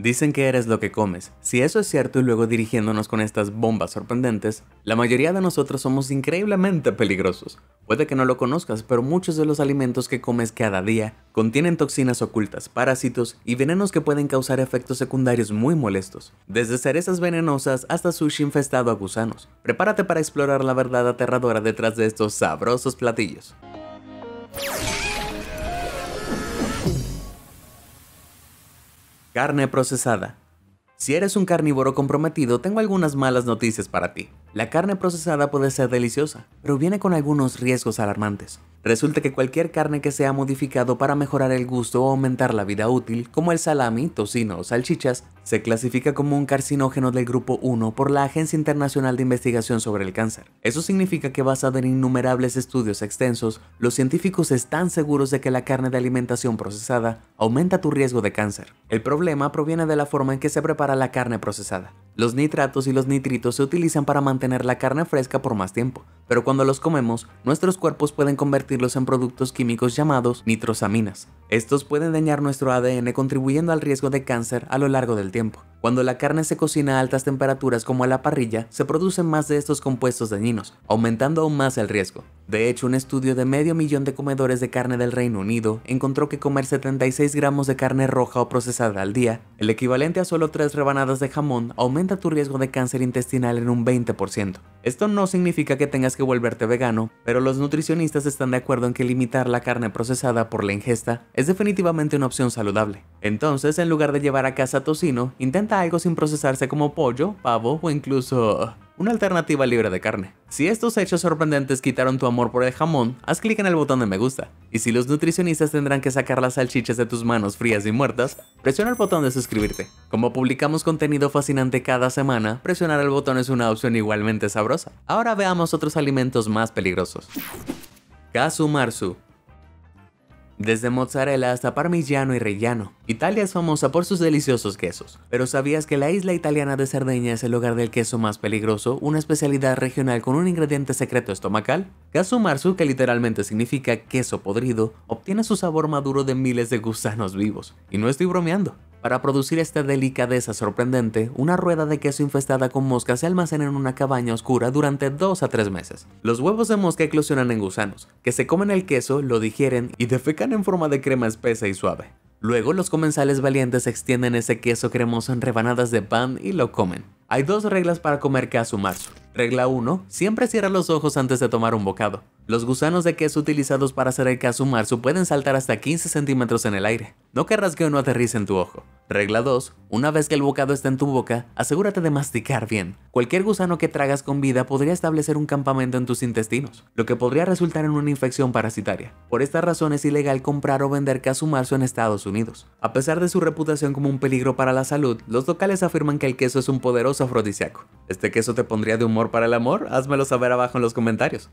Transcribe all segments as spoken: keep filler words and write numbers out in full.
Dicen que eres lo que comes. Si eso es cierto y luego dirigiéndonos con estas bombas sorprendentes, la mayoría de nosotros somos increíblemente peligrosos. Puede que no lo conozcas, pero muchos de los alimentos que comes cada día contienen toxinas ocultas, parásitos y venenos que pueden causar efectos secundarios muy molestos. Desde cerezas venenosas hasta sushi infestado a gusanos. Prepárate para explorar la verdad aterradora detrás de estos sabrosos platillos. Carne procesada. Si eres un carnívoro comprometido, tengo algunas malas noticias para ti. La carne procesada puede ser deliciosa, pero viene con algunos riesgos alarmantes. Resulta que cualquier carne que sea modificado para mejorar el gusto o aumentar la vida útil, como el salami, tocino o salchichas, se clasifica como un carcinógeno del grupo uno por la Agencia Internacional de Investigación sobre el Cáncer. Eso significa que basado en innumerables estudios extensos, los científicos están seguros de que la carne de alimentación procesada aumenta tu riesgo de cáncer. El problema proviene de la forma en que se prepara la carne procesada. Los nitratos y los nitritos se utilizan para mantener la carne fresca por más tiempo, pero cuando los comemos, nuestros cuerpos pueden convertirlos en productos químicos llamados nitrosaminas. Estos pueden dañar nuestro A D N contribuyendo al riesgo de cáncer a lo largo del tiempo. Cuando la carne se cocina a altas temperaturas como a la parrilla, se producen más de estos compuestos dañinos, aumentando aún más el riesgo. De hecho, un estudio de medio millón de comedores de carne del Reino Unido encontró que comer setenta y seis gramos de carne roja o procesada al día, el equivalente a solo tres rebanadas de jamón, aumenta tu riesgo de cáncer intestinal en un veinte por ciento. Esto no significa que tengas que volverte vegano, pero los nutricionistas están de acuerdo en que limitar la carne procesada por la ingesta es definitivamente una opción saludable. Entonces, en lugar de llevar a casa tocino, intenta algo sin procesarse como pollo, pavo o incluso una alternativa libre de carne. Si estos hechos sorprendentes quitaron tu amor por el jamón, haz clic en el botón de me gusta. Y si los nutricionistas tendrán que sacar las salchichas de tus manos frías y muertas, presiona el botón de suscribirte. Como publicamos contenido fascinante cada semana, presionar el botón es una opción igualmente sabrosa. Ahora veamos otros alimentos más peligrosos. Casu marzu. Desde mozzarella hasta parmigiano y reggiano, Italia es famosa por sus deliciosos quesos. Pero ¿sabías que la isla italiana de Cerdeña es el hogar del queso más peligroso, una especialidad regional con un ingrediente secreto estomacal? Casu marzu, que literalmente significa queso podrido, obtiene su sabor maduro de miles de gusanos vivos. Y no estoy bromeando. Para producir esta delicadeza sorprendente, una rueda de queso infestada con moscas se almacena en una cabaña oscura durante dos a tres meses. Los huevos de mosca eclosionan en gusanos, que se comen el queso, lo digieren y defecan en forma de crema espesa y suave. Luego los comensales valientes extienden ese queso cremoso en rebanadas de pan y lo comen. Hay dos reglas para comer casu marzu. Regla uno. Siempre cierra los ojos antes de tomar un bocado. Los gusanos de queso utilizados para hacer el casu marzu pueden saltar hasta quince centímetros en el aire. No querrás que uno aterrice en tu ojo. Regla dos. Una vez que el bocado está en tu boca, asegúrate de masticar bien. Cualquier gusano que tragas con vida podría establecer un campamento en tus intestinos, lo que podría resultar en una infección parasitaria. Por esta razón es ilegal comprar o vender casu marzu en Estados Unidos. A pesar de su reputación como un peligro para la salud, los locales afirman que el queso es un poderoso afrodisíaco. ¿Este queso te pondría de humor para el amor? Házmelo saber abajo en los comentarios.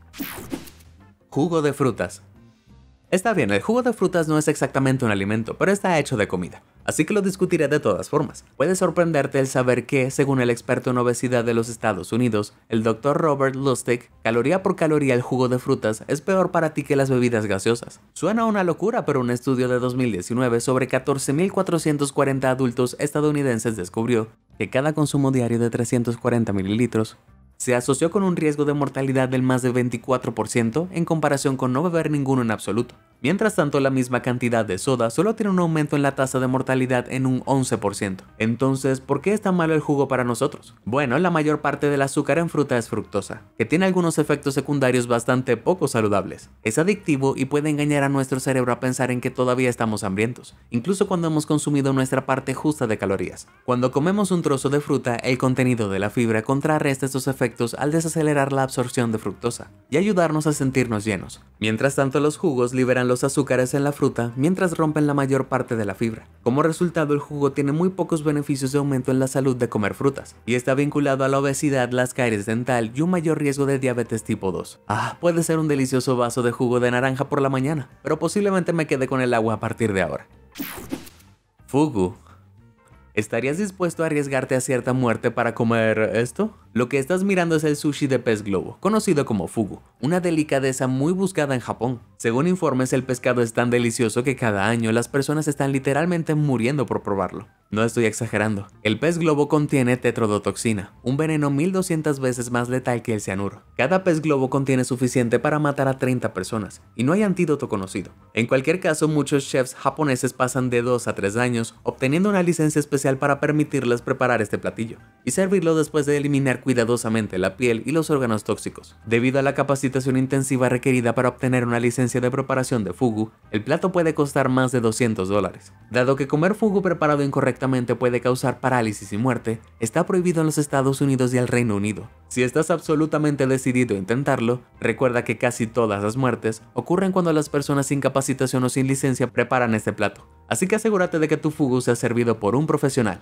Jugo de frutas. Está bien, el jugo de frutas no es exactamente un alimento, pero está hecho de comida, así que lo discutiré de todas formas. Puede sorprenderte el saber que, según el experto en obesidad de los Estados Unidos, el doctor Robert Lustig, caloría por caloría el jugo de frutas es peor para ti que las bebidas gaseosas. Suena una locura, pero un estudio de dos mil diecinueve sobre catorce mil cuatrocientos cuarenta adultos estadounidenses descubrió que cada consumo diario de trescientos cuarenta mililitros se asoció con un riesgo de mortalidad del más de veinticuatro por ciento en comparación con no beber ninguno en absoluto. Mientras tanto, la misma cantidad de soda solo tiene un aumento en la tasa de mortalidad en un once por ciento. Entonces, ¿por qué es tan malo el jugo para nosotros? Bueno, la mayor parte del azúcar en fruta es fructosa, que tiene algunos efectos secundarios bastante poco saludables. Es adictivo y puede engañar a nuestro cerebro a pensar en que todavía estamos hambrientos, incluso cuando hemos consumido nuestra parte justa de calorías. Cuando comemos un trozo de fruta, el contenido de la fibra contrarresta estos efectos al desacelerar la absorción de fructosa y ayudarnos a sentirnos llenos. Mientras tanto, los jugos liberan los azúcares en la fruta mientras rompen la mayor parte de la fibra. Como resultado, el jugo tiene muy pocos beneficios de aumento en la salud de comer frutas y está vinculado a la obesidad, la caries dental y un mayor riesgo de diabetes tipo dos. Ah, puede ser un delicioso vaso de jugo de naranja por la mañana, pero posiblemente me quede con el agua a partir de ahora. Fugu. ¿Estarías dispuesto a arriesgarte a cierta muerte para comer esto? Lo que estás mirando es el sushi de pez globo, conocido como fugu, una delicadeza muy buscada en Japón. Según informes, el pescado es tan delicioso que cada año las personas están literalmente muriendo por probarlo. No estoy exagerando. El pez globo contiene tetrodotoxina, un veneno mil doscientas veces más letal que el cianuro. Cada pez globo contiene suficiente para matar a treinta personas, y no hay antídoto conocido. En cualquier caso, muchos chefs japoneses pasan de dos a tres años obteniendo una licencia especial para permitirles preparar este platillo, y servirlo después de eliminar cuidadosamente la piel y los órganos tóxicos. Debido a la capacitación intensiva requerida para obtener una licencia de preparación de fugu, el plato puede costar más de doscientos dólares. Dado que comer fugu preparado incorrectamente puede causar parálisis y muerte, está prohibido en los Estados Unidos y el Reino Unido. Si estás absolutamente decidido a intentarlo, recuerda que casi todas las muertes ocurren cuando las personas sin capacitación o sin licencia preparan este plato, así que asegúrate de que tu fugu sea servido por un profesional.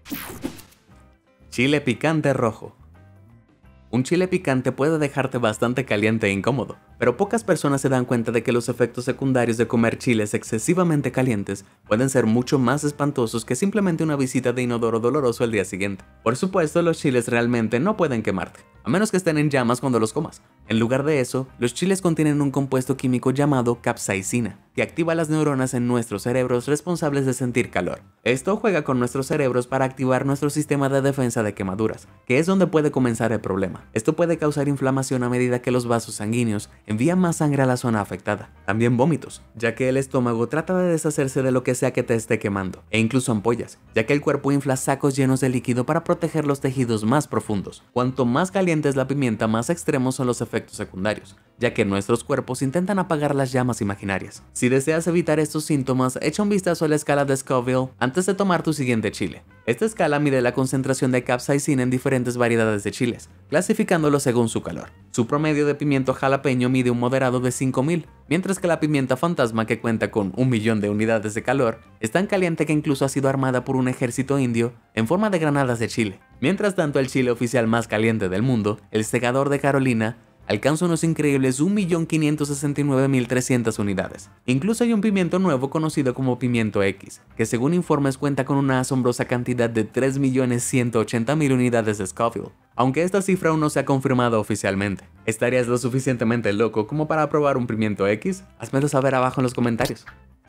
Chile picante rojo. Un chile picante puede dejarte bastante caliente e incómodo, pero pocas personas se dan cuenta de que los efectos secundarios de comer chiles excesivamente calientes pueden ser mucho más espantosos que simplemente una visita de inodoro doloroso al día siguiente. Por supuesto, los chiles realmente no pueden quemarte, a menos que estén en llamas cuando los comas. En lugar de eso, los chiles contienen un compuesto químico llamado capsaicina, que activa las neuronas en nuestros cerebros responsables de sentir calor. Esto juega con nuestros cerebros para activar nuestro sistema de defensa de quemaduras, que es donde puede comenzar el problema. Esto puede causar inflamación a medida que los vasos sanguíneos envían más sangre a la zona afectada. También vómitos, ya que el estómago trata de deshacerse de lo que sea que te esté quemando, e incluso ampollas, ya que el cuerpo infla sacos llenos de líquido para proteger los tejidos más profundos. Cuanto más caliente es la pimienta, más extremos son los efectos secundarios, ya que nuestros cuerpos intentan apagar las llamas imaginarias. Si deseas evitar estos síntomas, echa un vistazo a la escala de Scoville antes de tomar tu siguiente chile. Esta escala mide la concentración de capsaicina en diferentes variedades de chiles, clasificándolo según su calor. Su promedio de pimiento jalapeño mide un moderado de cinco mil, mientras que la pimienta fantasma, que cuenta con un millón de unidades de calor, es tan caliente que incluso ha sido armada por un ejército indio en forma de granadas de chile. Mientras tanto, el chile oficial más caliente del mundo, el segador de Carolina, alcanza unos increíbles un millón quinientos sesenta y nueve mil trescientas unidades. Incluso hay un pimiento nuevo conocido como pimiento X, que según informes cuenta con una asombrosa cantidad de tres millones ciento ochenta mil unidades de Scoville, aunque esta cifra aún no se ha confirmado oficialmente. ¿Estarías lo suficientemente loco como para probar un pimiento X? Házmelo saber abajo en los comentarios.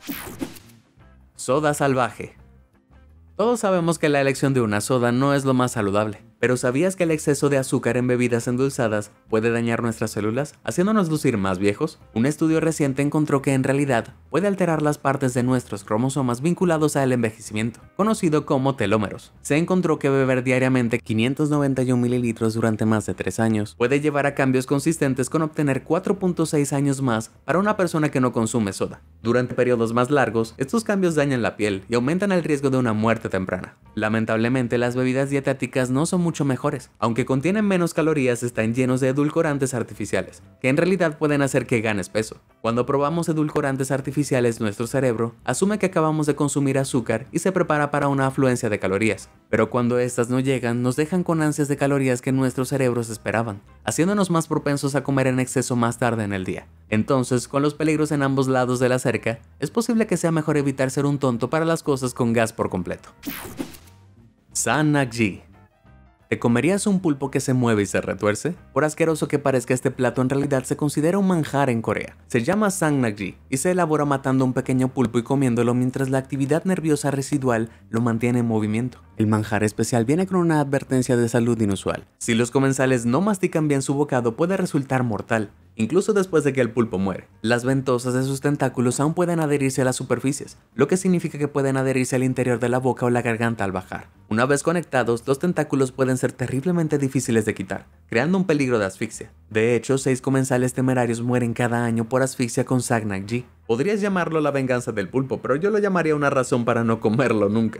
Soda salvaje. Todos sabemos que la elección de una soda no es lo más saludable, pero ¿sabías que el exceso de azúcar en bebidas endulzadas puede dañar nuestras células, haciéndonos lucir más viejos? Un estudio reciente encontró que en realidad puede alterar las partes de nuestros cromosomas vinculados al envejecimiento, conocido como telómeros. Se encontró que beber diariamente quinientos noventa y uno mililitros durante más de tres años puede llevar a cambios consistentes con obtener cuatro punto seis años más para una persona que no consume soda. Durante periodos más largos, estos cambios dañan la piel y aumentan el riesgo de una muerte temprana. Lamentablemente, las bebidas dietéticas no son mucho mejores. Aunque contienen menos calorías, están llenos de edulcorantes artificiales, que en realidad pueden hacer que ganes peso. Cuando probamos edulcorantes artificiales, nuestro cerebro asume que acabamos de consumir azúcar y se prepara para una afluencia de calorías. Pero cuando estas no llegan, nos dejan con ansias de calorías que nuestros cerebros esperaban, haciéndonos más propensos a comer en exceso más tarde en el día. Entonces, con los peligros en ambos lados de la cerca, es posible que sea mejor evitar ser un tonto para las cosas con gas por completo. Sanakji. ¿Te comerías un pulpo que se mueve y se retuerce? Por asqueroso que parezca, este plato en realidad se considera un manjar en Corea. Se llama Sangnakji y se elabora matando un pequeño pulpo y comiéndolo mientras la actividad nerviosa residual lo mantiene en movimiento. El manjar especial viene con una advertencia de salud inusual. Si los comensales no mastican bien su bocado, puede resultar mortal, incluso después de que el pulpo muere. Las ventosas de sus tentáculos aún pueden adherirse a las superficies, lo que significa que pueden adherirse al interior de la boca o la garganta al bajar. Una vez conectados, los tentáculos pueden ser terriblemente difíciles de quitar, creando un peligro de asfixia. De hecho, seis comensales temerarios mueren cada año por asfixia con Sangnakji. Podrías llamarlo la venganza del pulpo, pero yo lo llamaría una razón para no comerlo nunca.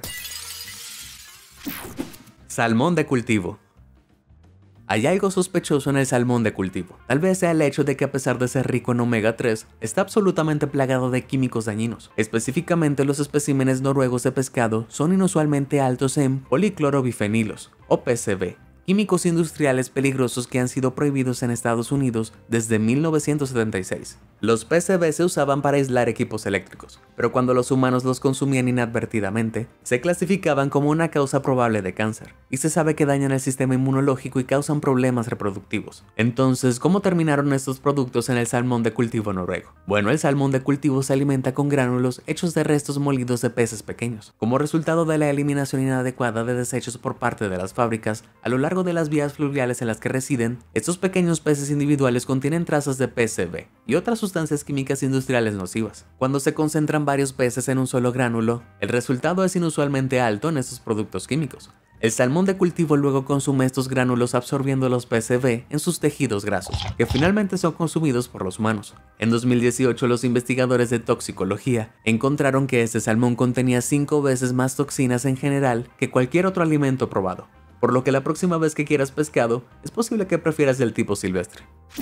Salmón de cultivo. Hay algo sospechoso en el salmón de cultivo. Tal vez sea el hecho de que, a pesar de ser rico en omega tres, está absolutamente plagado de químicos dañinos. Específicamente, los especímenes noruegos de pescado son inusualmente altos en policlorobifenilos, o P C B, químicos industriales peligrosos que han sido prohibidos en Estados Unidos desde mil novecientos setenta y seis. Los P C B se usaban para aislar equipos eléctricos, pero cuando los humanos los consumían inadvertidamente, se clasificaban como una causa probable de cáncer, y se sabe que dañan el sistema inmunológico y causan problemas reproductivos. Entonces, ¿cómo terminaron estos productos en el salmón de cultivo noruego? Bueno, el salmón de cultivo se alimenta con gránulos hechos de restos molidos de peces pequeños. Como resultado de la eliminación inadecuada de desechos por parte de las fábricas, a lo largo de las vías fluviales en las que residen, estos pequeños peces individuales contienen trazas de P C B y otras sustancias químicas industriales nocivas. Cuando se concentran varios peces en un solo gránulo, el resultado es inusualmente alto en estos productos químicos. El salmón de cultivo luego consume estos gránulos absorbiendo los P C B en sus tejidos grasos, que finalmente son consumidos por los humanos. En dos mil dieciocho, los investigadores de toxicología encontraron que este salmón contenía cinco veces más toxinas en general que cualquier otro alimento probado, por lo que la próxima vez que quieras pescado, es posible que prefieras el tipo silvestre.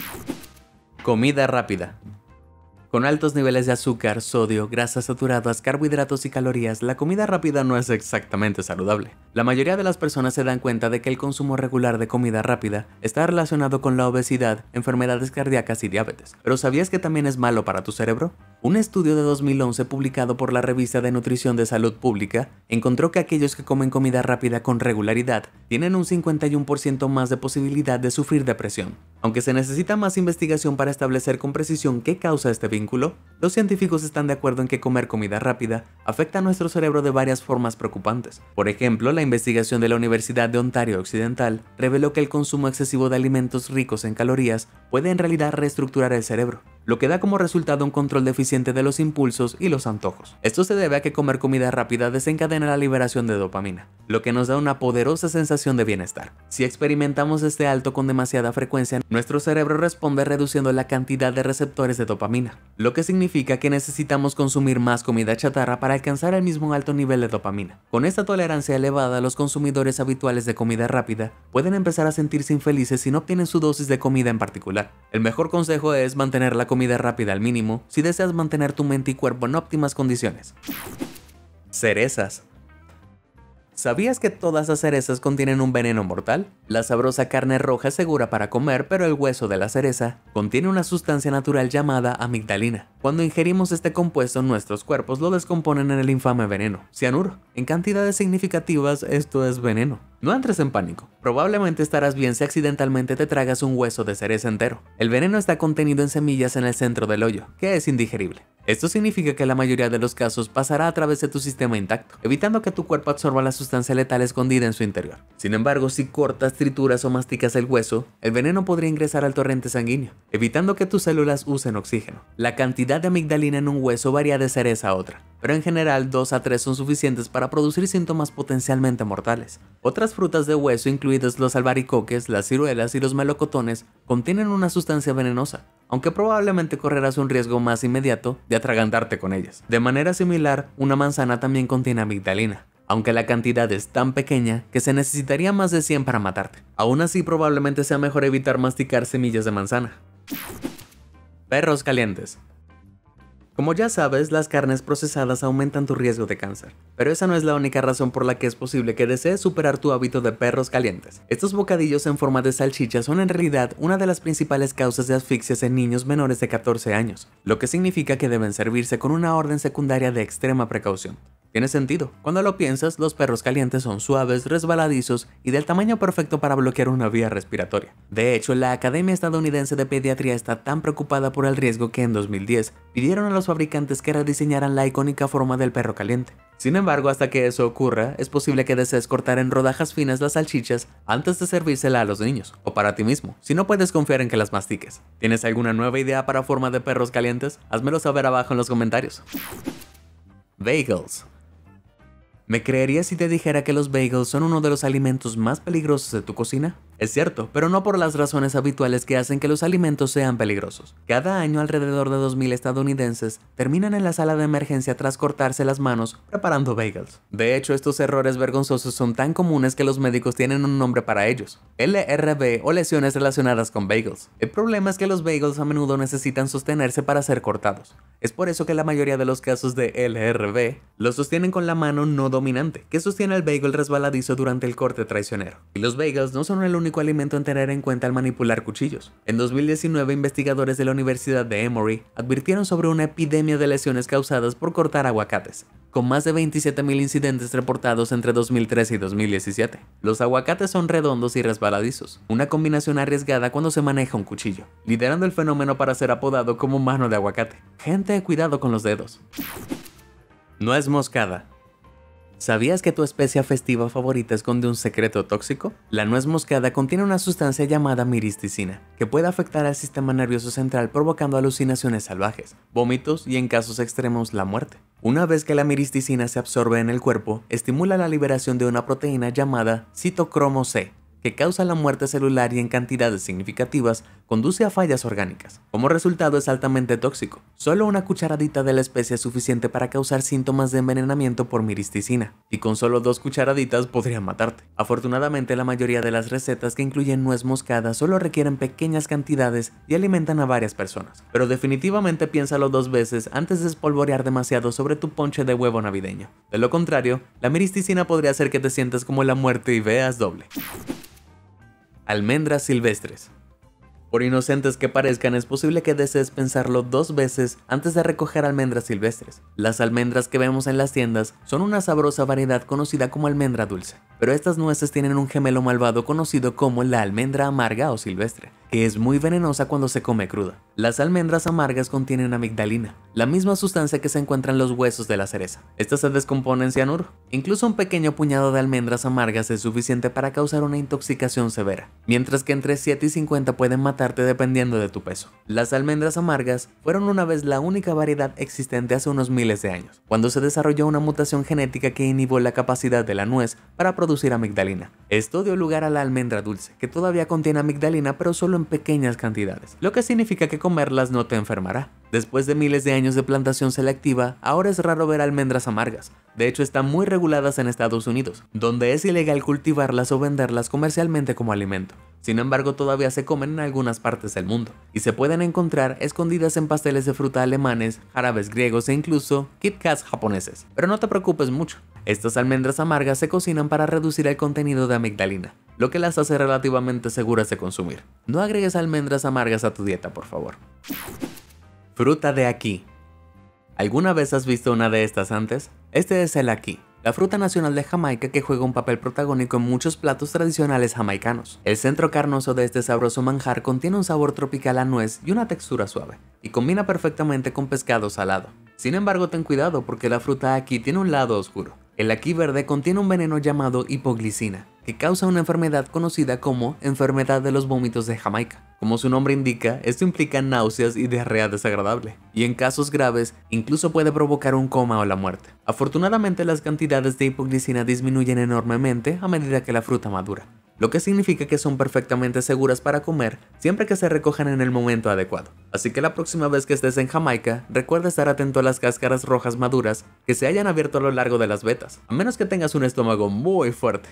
Comida rápida. Con altos niveles de azúcar, sodio, grasas saturadas, carbohidratos y calorías, la comida rápida no es exactamente saludable. La mayoría de las personas se dan cuenta de que el consumo regular de comida rápida está relacionado con la obesidad, enfermedades cardíacas y diabetes. ¿Pero sabías que también es malo para tu cerebro? Un estudio de dos mil once publicado por la revista de Nutrición de Salud Pública encontró que aquellos que comen comida rápida con regularidad tienen un cincuenta y uno por ciento más de posibilidad de sufrir depresión. Aunque se necesita más investigación para establecer con precisión qué causa este vínculo, los científicos están de acuerdo en que comer comida rápida afecta a nuestro cerebro de varias formas preocupantes. Por ejemplo, la investigación de la Universidad de Ontario Occidental reveló que el consumo excesivo de alimentos ricos en calorías puede en realidad reestructurar el cerebro, lo que da como resultado un control deficiente de los impulsos y los antojos. Esto se debe a que comer comida rápida desencadena la liberación de dopamina, lo que nos da una poderosa sensación de bienestar. Si experimentamos este alto con demasiada frecuencia, nuestro cerebro responde reduciendo la cantidad de receptores de dopamina, lo que significa que necesitamos consumir más comida chatarra para alcanzar el mismo alto nivel de dopamina. Con esta tolerancia elevada, los consumidores habituales de comida rápida pueden empezar a sentirse infelices si no obtienen su dosis de comida en particular. El mejor consejo es mantener la comida rápida al mínimo si deseas mantener tu mente y cuerpo en óptimas condiciones. Cerezas. ¿Sabías que todas las cerezas contienen un veneno mortal? La sabrosa carne roja es segura para comer, pero el hueso de la cereza contiene una sustancia natural llamada amigdalina. Cuando ingerimos este compuesto, nuestros cuerpos lo descomponen en el infame veneno, cianuro. En cantidades significativas, esto es veneno. No entres en pánico. Probablemente estarás bien si accidentalmente te tragas un hueso de cereza entero. El veneno está contenido en semillas en el centro del hoyo, que es indigerible. Esto significa que la mayoría de los casos pasará a través de tu sistema intacto, evitando que tu cuerpo absorba la sustancia letal escondida en su interior. Sin embargo, si cortas, trituras o masticas el hueso, el veneno podría ingresar al torrente sanguíneo, evitando que tus células usen oxígeno. La cantidad de amigdalina en un hueso varía de cereza a otra, pero en general dos a tres son suficientes para producir síntomas potencialmente mortales. Otras frutas de hueso, incluidos los albaricoques, las ciruelas y los melocotones, contienen una sustancia venenosa, aunque probablemente correrás un riesgo más inmediato de atragantarte con ellas. De manera similar, una manzana también contiene amigdalina, aunque la cantidad es tan pequeña que se necesitaría más de cien para matarte. Aún así, probablemente sea mejor evitar masticar semillas de manzana. Perros calientes. Como ya sabes, las carnes procesadas aumentan tu riesgo de cáncer, pero esa no es la única razón por la que es posible que desees superar tu hábito de perros calientes. Estos bocadillos en forma de salchicha son en realidad una de las principales causas de asfixias en niños menores de catorce años, lo que significa que deben servirse con una orden secundaria de extrema precaución. Tiene sentido. Cuando lo piensas, los perros calientes son suaves, resbaladizos y del tamaño perfecto para bloquear una vía respiratoria. De hecho, la Academia Estadounidense de Pediatría está tan preocupada por el riesgo que en dos mil diez pidieron a los fabricantes que rediseñaran la icónica forma del perro caliente. Sin embargo, hasta que eso ocurra, es posible que desees cortar en rodajas finas las salchichas antes de servírsela a los niños, o para ti mismo, si no puedes confiar en que las mastiques. ¿Tienes alguna nueva idea para forma de perros calientes? Házmelo saber abajo en los comentarios. Bagels. ¿Me creerías si te dijera que los bagels son uno de los alimentos más peligrosos de tu cocina? Es cierto, pero no por las razones habituales que hacen que los alimentos sean peligrosos. Cada año alrededor de dos mil estadounidenses terminan en la sala de emergencia tras cortarse las manos preparando bagels. De hecho, estos errores vergonzosos son tan comunes que los médicos tienen un nombre para ellos: L R B o lesiones relacionadas con bagels. El problema es que los bagels a menudo necesitan sostenerse para ser cortados. Es por eso que la mayoría de los casos de L R B los sostienen con la mano no dominante, que sostiene el bagel resbaladizo durante el corte traicionero. Y los bagels no son el único alimento en tener en cuenta al manipular cuchillos. En dos mil diecinueve, investigadores de la Universidad de Emory advirtieron sobre una epidemia de lesiones causadas por cortar aguacates, con más de veintisiete mil incidentes reportados entre dos mil trece y dos mil diecisiete. Los aguacates son redondos y resbaladizos, una combinación arriesgada cuando se maneja un cuchillo, liderando el fenómeno para ser apodado como mano de aguacate. Gente, cuidado con los dedos. Nuez moscada. ¿Sabías que tu especia festiva favorita esconde un secreto tóxico? La nuez moscada contiene una sustancia llamada miristicina, que puede afectar al sistema nervioso central provocando alucinaciones salvajes, vómitos y en casos extremos la muerte. Una vez que la miristicina se absorbe en el cuerpo, estimula la liberación de una proteína llamada citocromo C, que causa la muerte celular y en cantidades significativas conduce a fallas orgánicas. Como resultado es altamente tóxico. Solo una cucharadita de la especie es suficiente para causar síntomas de envenenamiento por miristicina, y con solo dos cucharaditas podrían matarte. Afortunadamente, la mayoría de las recetas que incluyen nuez moscada solo requieren pequeñas cantidades y alimentan a varias personas. Pero definitivamente piénsalo dos veces antes de espolvorear demasiado sobre tu ponche de huevo navideño. De lo contrario, la miristicina podría hacer que te sientas como la muerte y veas doble. Almendras silvestres. Por inocentes que parezcan, es posible que desees pensarlo dos veces antes de recoger almendras silvestres. Las almendras que vemos en las tiendas son una sabrosa variedad conocida como almendra dulce, pero estas nueces tienen un gemelo malvado conocido como la almendra amarga o silvestre, que es muy venenosa cuando se come cruda. Las almendras amargas contienen amigdalina, la misma sustancia que se encuentra en los huesos de la cereza. Esta se descompone en cianuro. Incluso un pequeño puñado de almendras amargas es suficiente para causar una intoxicación severa, mientras que entre siete y cincuenta pueden matarte dependiendo de tu peso. Las almendras amargas fueron una vez la única variedad existente hace unos miles de años, cuando se desarrolló una mutación genética que inhibió la capacidad de la nuez para producir amigdalina. Esto dio lugar a la almendra dulce, que todavía contiene amigdalina pero solo en pequeñas cantidades, lo que significa que comerlas no te enfermará. Después de miles de años de plantación selectiva, ahora es raro ver almendras amargas. De hecho, están muy reguladas en Estados Unidos, donde es ilegal cultivarlas o venderlas comercialmente como alimento. Sin embargo, todavía se comen en algunas partes del mundo, y se pueden encontrar escondidas en pasteles de fruta alemanes, jarabes griegos e incluso Kit Kats japoneses. Pero no te preocupes mucho. Estas almendras amargas se cocinan para reducir el contenido de amigdalina, lo que las hace relativamente seguras de consumir. No agregues almendras amargas a tu dieta, por favor. Fruta de aquí. ¿Alguna vez has visto una de estas antes? Este es el ají, la fruta nacional de Jamaica que juega un papel protagónico en muchos platos tradicionales jamaicanos. El centro carnoso de este sabroso manjar contiene un sabor tropical a nuez y una textura suave, y combina perfectamente con pescado salado. Sin embargo, ten cuidado porque la fruta ají tiene un lado oscuro. El ají verde contiene un veneno llamado hipoglicina, que causa una enfermedad conocida como enfermedad de los vómitos de Jamaica. Como su nombre indica, esto implica náuseas y diarrea desagradable, y en casos graves incluso puede provocar un coma o la muerte. Afortunadamente, las cantidades de hipoglicina disminuyen enormemente a medida que la fruta madura, lo que significa que son perfectamente seguras para comer siempre que se recojan en el momento adecuado. Así que la próxima vez que estés en Jamaica, recuerda estar atento a las cáscaras rojas maduras que se hayan abierto a lo largo de las vetas, a menos que tengas un estómago muy fuerte.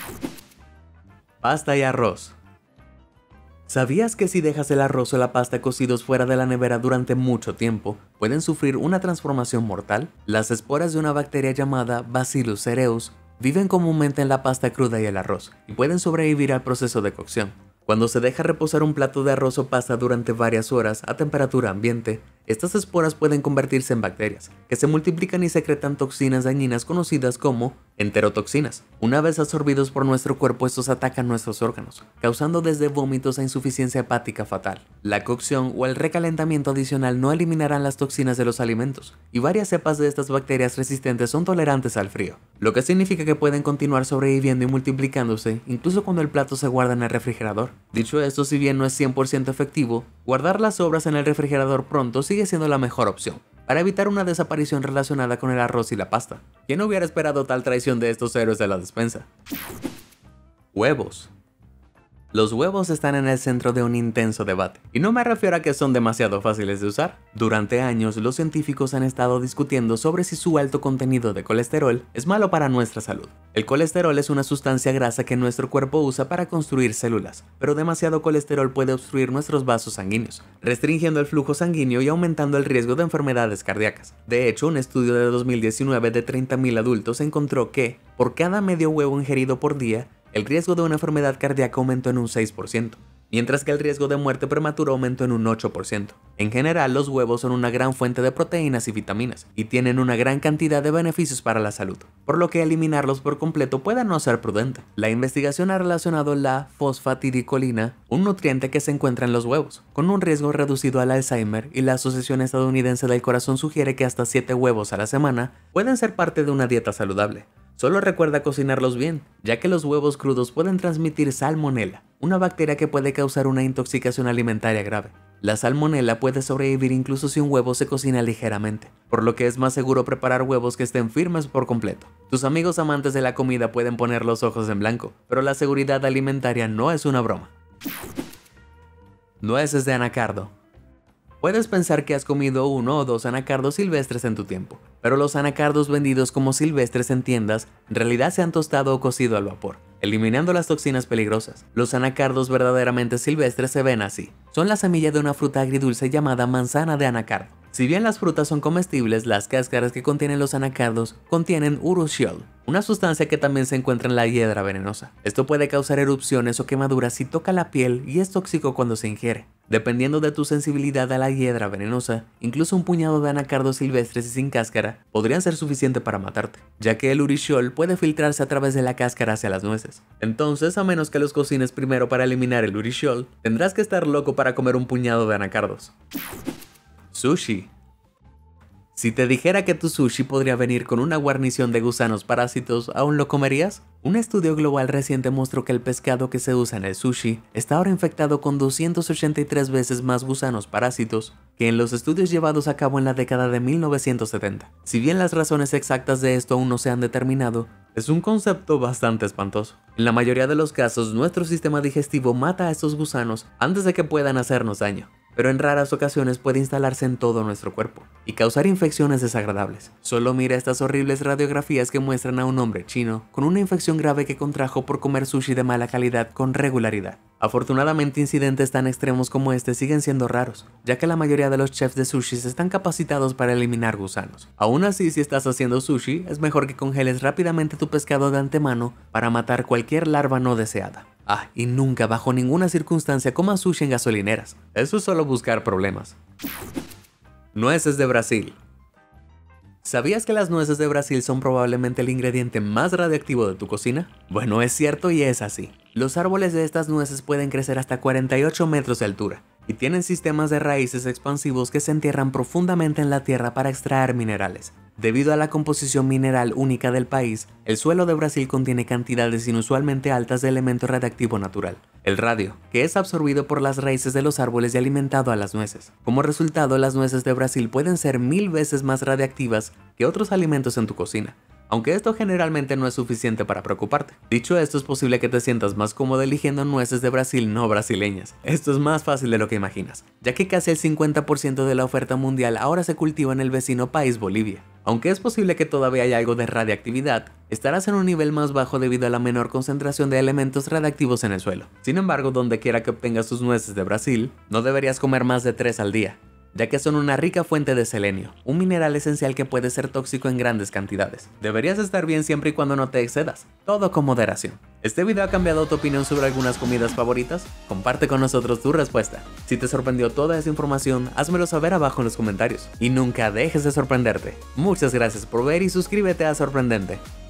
Pasta y arroz. ¿Sabías que si dejas el arroz o la pasta cocidos fuera de la nevera durante mucho tiempo, pueden sufrir una transformación mortal? Las esporas de una bacteria llamada Bacillus cereus viven comúnmente en la pasta cruda y el arroz, y pueden sobrevivir al proceso de cocción. Cuando se deja reposar un plato de arroz o pasta durante varias horas a temperatura ambiente, estas esporas pueden convertirse en bacterias, que se multiplican y secretan toxinas dañinas conocidas como enterotoxinas. Una vez absorbidos por nuestro cuerpo, estos atacan nuestros órganos, causando desde vómitos a insuficiencia hepática fatal. La cocción o el recalentamiento adicional no eliminarán las toxinas de los alimentos, y varias cepas de estas bacterias resistentes son tolerantes al frío, lo que significa que pueden continuar sobreviviendo y multiplicándose incluso cuando el plato se guarda en el refrigerador. Dicho esto, si bien no es cien por ciento efectivo, guardar las sobras en el refrigerador pronto sigue siendo la mejor opción, para evitar una desaparición relacionada con el arroz y la pasta. ¿Quién hubiera esperado tal traición de estos héroes de la despensa? Huevos. Los huevos están en el centro de un intenso debate, y no me refiero a que son demasiado fáciles de usar. Durante años, los científicos han estado discutiendo sobre si su alto contenido de colesterol es malo para nuestra salud. El colesterol es una sustancia grasa que nuestro cuerpo usa para construir células, pero demasiado colesterol puede obstruir nuestros vasos sanguíneos, restringiendo el flujo sanguíneo y aumentando el riesgo de enfermedades cardíacas. De hecho, un estudio de dos mil diecinueve de treinta mil adultos encontró que, por cada medio huevo ingerido por día, el riesgo de una enfermedad cardíaca aumentó en un seis por ciento, mientras que el riesgo de muerte prematura aumentó en un ocho por ciento. En general, los huevos son una gran fuente de proteínas y vitaminas, y tienen una gran cantidad de beneficios para la salud, por lo que eliminarlos por completo puede no ser prudente. La investigación ha relacionado la fosfatidilcolina, un nutriente que se encuentra en los huevos, con un riesgo reducido al Alzheimer, y la Asociación Estadounidense del Corazón sugiere que hasta siete huevos a la semana pueden ser parte de una dieta saludable. Solo recuerda cocinarlos bien, ya que los huevos crudos pueden transmitir salmonela, una bacteria que puede causar una intoxicación alimentaria grave. La salmonela puede sobrevivir incluso si un huevo se cocina ligeramente, por lo que es más seguro preparar huevos que estén firmes por completo. Tus amigos amantes de la comida pueden poner los ojos en blanco, pero la seguridad alimentaria no es una broma. Nueces de anacardo. Puedes pensar que has comido uno o dos anacardos silvestres en tu tiempo, pero los anacardos vendidos como silvestres en tiendas en realidad se han tostado o cocido al vapor, eliminando las toxinas peligrosas. Los anacardos verdaderamente silvestres se ven así. Son la semilla de una fruta agridulce llamada manzana de anacardo. Si bien las frutas son comestibles, las cáscaras que contienen los anacardos contienen urushiol, una sustancia que también se encuentra en la hiedra venenosa. Esto puede causar erupciones o quemaduras si toca la piel y es tóxico cuando se ingiere. Dependiendo de tu sensibilidad a la hiedra venenosa, incluso un puñado de anacardos silvestres y sin cáscara podrían ser suficiente para matarte, ya que el urushiol puede filtrarse a través de la cáscara hacia las nueces. Entonces, a menos que los cocines primero para eliminar el urushiol, tendrás que estar loco para comer un puñado de anacardos. Sushi. Si te dijera que tu sushi podría venir con una guarnición de gusanos parásitos, ¿aún lo comerías? Un estudio global reciente mostró que el pescado que se usa en el sushi está ahora infectado con doscientas ochenta y tres veces más gusanos parásitos que en los estudios llevados a cabo en la década de mil novecientos setenta. Si bien las razones exactas de esto aún no se han determinado, es un concepto bastante espantoso. En la mayoría de los casos, nuestro sistema digestivo mata a estos gusanos antes de que puedan hacernos daño, pero en raras ocasiones puede instalarse en todo nuestro cuerpo y causar infecciones desagradables. Solo mira estas horribles radiografías que muestran a un hombre chino con una infección grave que contrajo por comer sushi de mala calidad con regularidad. Afortunadamente, incidentes tan extremos como este siguen siendo raros, ya que la mayoría de los chefs de sushi están capacitados para eliminar gusanos. Aún así, si estás haciendo sushi, es mejor que congeles rápidamente tu pescado de antemano para matar cualquier larva no deseada. Ah, y nunca, bajo ninguna circunstancia, comas sushi en gasolineras. Eso es solo buscar problemas. Nueces de Brasil. ¿Sabías que las nueces de Brasil son probablemente el ingrediente más radiactivo de tu cocina? Bueno, es cierto y es así. Los árboles de estas nueces pueden crecer hasta cuarenta y ocho metros de altura y tienen sistemas de raíces expansivos que se entierran profundamente en la tierra para extraer minerales. Debido a la composición mineral única del país, el suelo de Brasil contiene cantidades inusualmente altas de elemento radiactivo natural, el radio, que es absorbido por las raíces de los árboles y alimentado a las nueces. Como resultado, las nueces de Brasil pueden ser mil veces más radiactivas que otros alimentos en tu cocina, aunque esto generalmente no es suficiente para preocuparte. Dicho esto, es posible que te sientas más cómodo eligiendo nueces de Brasil no brasileñas. Esto es más fácil de lo que imaginas, ya que casi el cincuenta por ciento de la oferta mundial ahora se cultiva en el vecino país Bolivia. Aunque es posible que todavía haya algo de radiactividad, estarás en un nivel más bajo debido a la menor concentración de elementos radiactivos en el suelo. Sin embargo, donde quiera que obtengas tus nueces de Brasil, no deberías comer más de tres al día, ya que son una rica fuente de selenio, un mineral esencial que puede ser tóxico en grandes cantidades. Deberías estar bien siempre y cuando no te excedas, todo con moderación. ¿Este video ha cambiado tu opinión sobre algunas comidas favoritas? Comparte con nosotros tu respuesta. Si te sorprendió toda esa información, házmelo saber abajo en los comentarios. Y nunca dejes de sorprenderte. Muchas gracias por ver y suscríbete a Sorprendente.